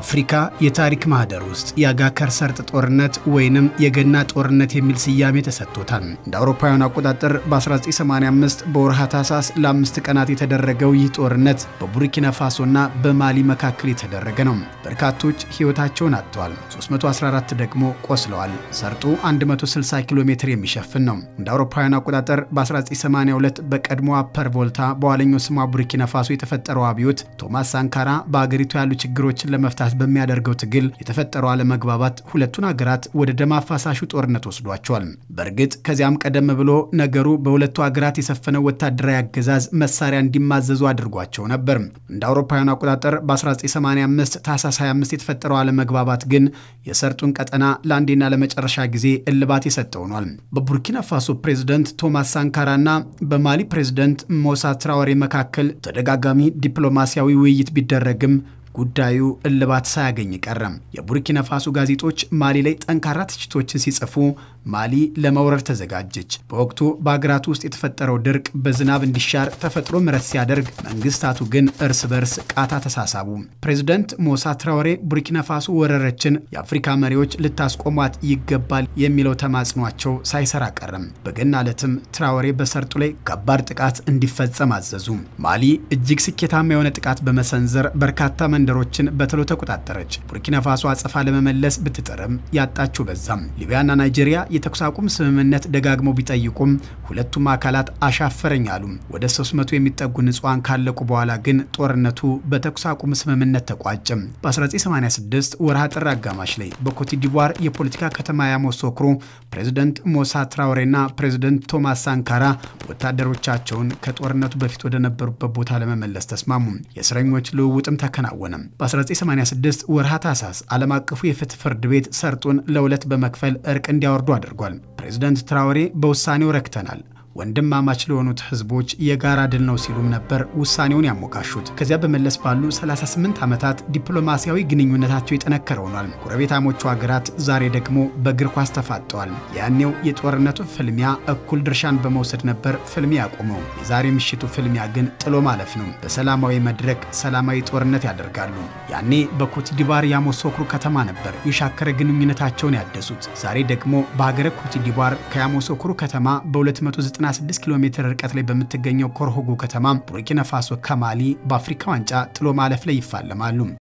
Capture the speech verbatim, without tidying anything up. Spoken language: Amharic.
በአፍሪካ የታሪክ ማህደር ውስጥ የአጋከር ሰርጥ ጦርነት ወይንም የገና ጦርነት የሚል ስያሜ ተሰጥቶታል። እንደ አውሮፓውያን አቆጣጠር በ1985 በወርሃ ታህሳስ ለአምስት ቀናት የተደረገው ይህ ጦርነት በቡርኪና ፋሶና በማሊ መካከል የተደረገ ነው። በርካቶች ህይወታቸውን አጥተዋል፣ ሶስት መቶ አስራ አራት ደግሞ ቆስለዋል። ሰርጡ አንድ መቶ ስልሳ ኪሎ ሜትር የሚሸፍን ነው። እንደ አውሮፓውያን አቆጣጠር በ1982 በቀድሞ አፐር ቮልታ በኋለኛው ስሟ ቡርኪና ፋሶ የተፈጠረው አብዮት ቶማስ ሳንካራ በአገሪቱ ያሉ ችግሮችን ለመፍታት በሚያደርገው ትግል የተፈጠረው አለመግባባት ሁለቱን ሀገራት ወደ ደም አፋሳሹ ጦርነት ወስዷቸዋል። በእርግጥ ከዚያም ቀደም ብሎ ነገሩ በሁለቱ ሀገራት የሰፈነው ወታደራዊ አገዛዝ መሳሪያ እንዲማዘዙ አድርጓቸው ነበር። እንደ አውሮፓውያን አቆጣጠር በ1985 ታህሳስ ሃያ አምስት የተፈጠረው አለመግባባት ግን የሰርጡን ቀጠና ለአንዴና ለመጨረሻ ጊዜ እልባት የሰጠው ሆኗል። በቡርኪና ፋሶ ፕሬዝዳንት ቶማስ ሳንካራና በማሊ ፕሬዝዳንት ሙሳ ትራኦሬ መካከል ተደጋጋሚ ዲፕሎማሲያዊ ውይይት ቢደረግም ጉዳዩ እልባት ሳያገኝ ቀረም። የቡርኪና ፋሶ ጋዜጦች ማሊ ላይ ጠንካራ ትችቶችን ሲጽፉ ማሊ ለመውረር ተዘጋጀች። በወቅቱ በአገራቱ ውስጥ የተፈጠረው ድርቅ በዝናብ እንዲሻር ተፈጥሮ ምረት ሲያደርግ፣ መንግስታቱ ግን እርስ በርስ ቃታ ተሳሳቡ። ፕሬዝዳንት ሙሳ ትራኦሬ ቡርኪና ፋሶ ወረረችን፣ የአፍሪካ መሪዎች ልታስቆሟት ይገባል የሚለው ተማጽኗቸው ሳይሰራ ቀረም። በገና ዕለትም ትራኦሬ በሰርጡ ላይ ከባድ ጥቃት እንዲፈጸም አዘዙ። ማሊ እጅግ ስኬታማ የሆነ ጥቃት በመሰንዘር በርካታ መንደሮችን በተሎ ተቆጣጠረች። ቡርኪና ፋሶ አጸፋ ለመመለስ ብትጥርም ያጣችው በዛም። ሊቢያና ናይጄሪያ የተኩስ አቁም ስምምነት ደጋግመው ቢጠይቁም ሁለቱም አካላት አሻፈረኝ አሉ። ወደ ሶስት መቶ የሚጠጉ ንጹሃን ካለቁ በኋላ ግን ጦርነቱ በተኩስ አቁም ስምምነት ተቋጨም። በ1986 ወርሃ ጥር አጋማሽ ላይ በኮት ዲቯር የፖለቲካ ከተማ ያሞሶክሮ ፕሬዝዳንት ሙሳ ትራኦሬና ፕሬዝዳንት ቶማስ ሳንካራ ወታደሮቻቸውን ከጦርነቱ በፊት ወደ ነበሩበት ቦታ ለመመለስ ተስማሙ። የእስረኞች ልውውጥም ተከናወነ። በ1986 ወርሃ ታህሳስ ዓለም አቀፉ የፍትህ ፍርድ ቤት ሰርጡን ለሁለት በመክፈል እርቅ እንዲያወርዱ አድርጓል። ፕሬዝዳንት ትራኦሬ በውሳኔው ረክተናል፣ ወንድማማች ለሆኑት ህዝቦች የጋራ ድል ነው ሲሉም ነበር ውሳኔውን ያሞካሹት። ከዚያ በመለስ ባሉ ሰላሳ ስምንት ዓመታት ዲፕሎማሲያዊ ግንኙነታቸው የጠነከረ ሆኗል። ጎረቤታሞቹ ሀገራት ዛሬ ደግሞ በእግር ኳስ ተፋጠዋል። ያኔው የጦርነቱ ፍልሚያ እኩል ድርሻን በመውሰድ ነበር ፍልሚያ ያቆመው። የዛሬ ምሽቱ ፍልሚያ ግን ጥሎ ማለፍ ነው። በሰላማዊ መድረክ ሰላማዊ ጦርነት ያደርጋሉ። ያኔ በኮት ዲቯር ያሞሶክሮ ከተማ ነበር የሻከረ ግንኙነታቸውን ያደሱት። ዛሬ ደግሞ በሀገረ ኮት ዲቯር ከያሞሶክሮ ከተማ በ296 ኪሎ ሜትር ርቀት ላይ በምትገኘው ኮርሆጎ ከተማ ቡርኪና ፋሶ ከማሊ በአፍሪካ ዋንጫ ጥሎ ማለፍ ላይ ይፋለማሉ።